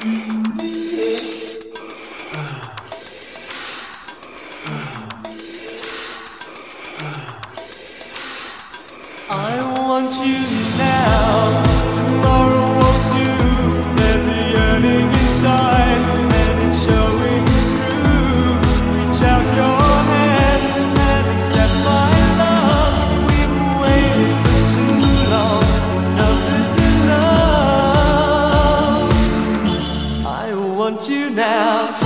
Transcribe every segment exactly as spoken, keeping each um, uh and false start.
I want you now, tomorrow won't do. There's a yearning inside, and it's showing through. Reach out your hands and accept my love. We've waited for too long, enough is enough. I want you now.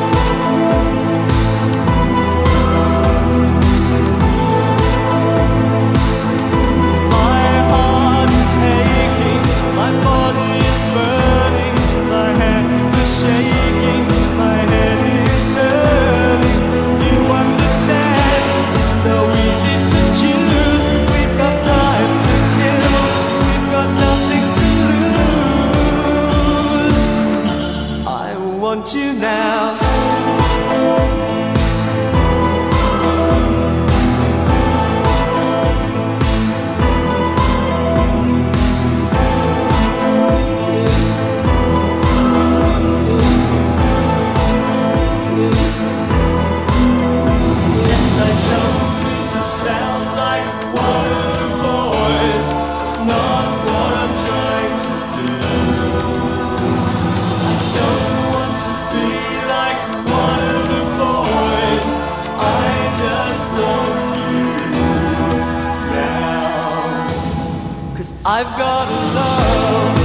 I want you now. And I don't mean to sound like one of the boys. It's not what I'm trying to do. I don't want to be like one of the boys. I just want you now. 'Cause I've got a love